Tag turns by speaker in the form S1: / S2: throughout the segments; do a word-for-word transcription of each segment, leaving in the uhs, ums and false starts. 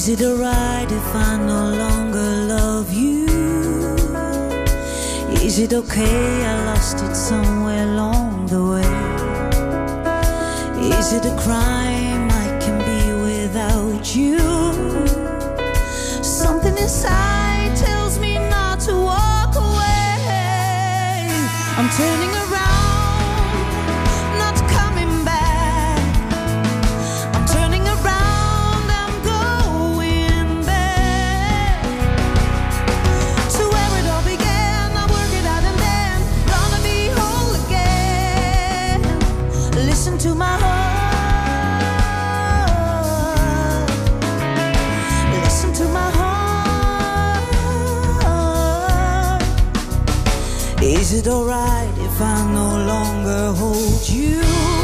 S1: it alright if I no longer love you? Is it okay I lost it somewhere along the way? Is it a crime I can be without you? Something inside tells me not to walk away. I'm turning around, not coming back. I'm turning around, I'm going back to where it all began. I work it out and then gonna be whole again. Listen to my heart. Listen to my heart. Is it alright if I no longer hold you?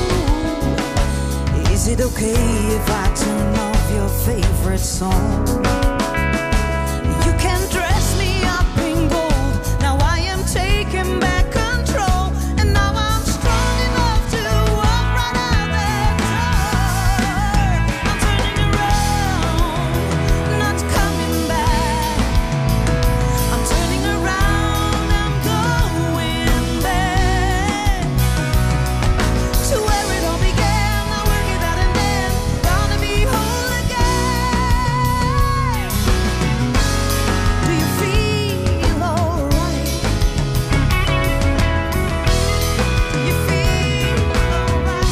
S1: Is it okay if I turn off your favorite song? You can dress me up in gold. Now I am taking back control, and now I'm strong enough to walk right out that door. I'm turning around, not coming back. I'm turning around, I'm going back to where it all began. I work it out and then gonna be whole again. Do you feel alright? Do you feel alright?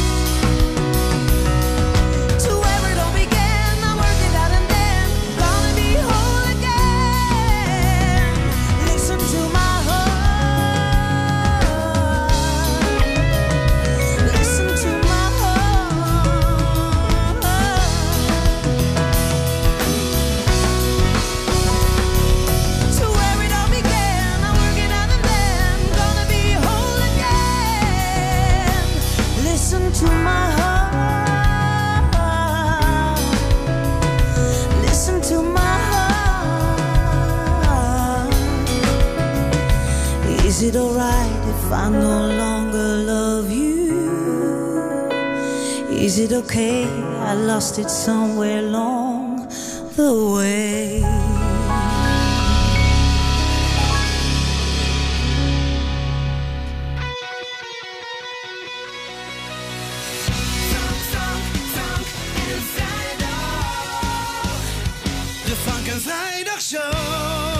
S1: To where it all began. I work it out and then gonna be whole again. Listen to my heart. Listen to my heart. To where it all began. I work it out and then gonna be whole again. Listen to my heart. Listen to my heart. Is it alright if I no longer love you? Is it okay I lost it somewhere along the way?
S2: De Frank en Vrijdag Show.